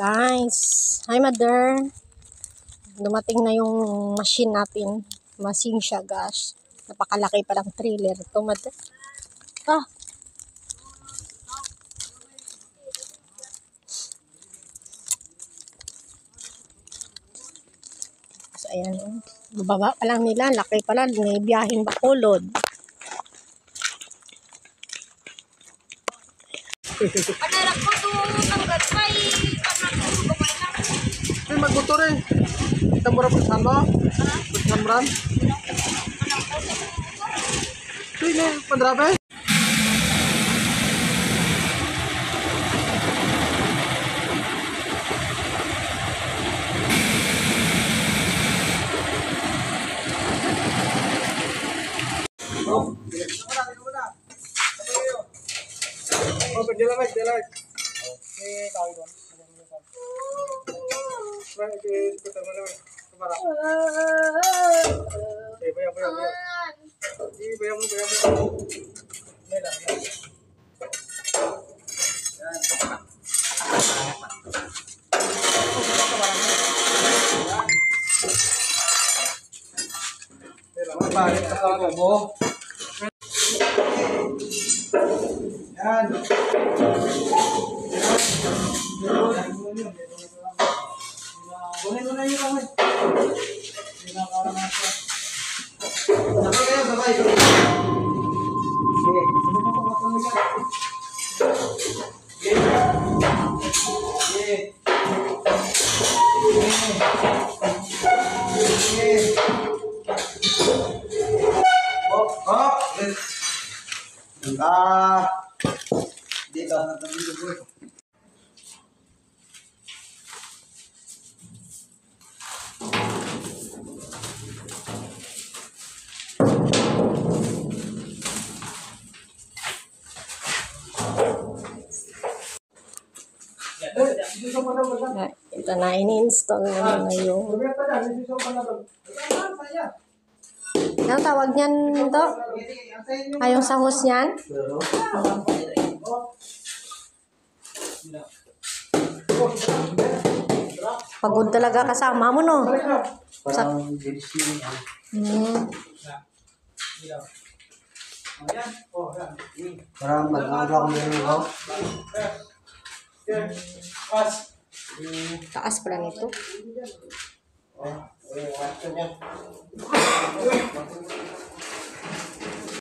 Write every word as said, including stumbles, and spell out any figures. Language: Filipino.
Guys, hi mother. Dumating na yung machine natin. Machine siya, gosh. Napakalaki pa ng trailer to, mother. Ah. So, ayan. Bababa pa lang nila. Laki pala. May biyaheng Bacolod. Panarak ko doon ang gatay. Ay, magmotor eh. Kita mo rin sa ano? Sa Samran? Ito yun eh, pandrabe. Oh, oh, pagdalag, pagdalag. Okay, tawag doon. Right, okay, kita mo naman. Kamara. Okay, baya, baya, baya. Okay, baya mo, baya mo. Mela, mela. Yan. Mela, mabalik ka sa kubo. Yan. Kunin mo na yung kamay. Pinakaroon natin. Sabay kayo, sabay. Sige, sabay mo pa patuloy ka. Sige. Sige. Sige. Hop, hop. Ah. Dito, dito po. Ito na, ini-install na na yung... Anong tawag niyan to? Ayong sa hose niyan? Pagod talaga kasama mo, no? Sa... Hmm. Parang mag-aga ko meron ako. Taas pala nito. Oh,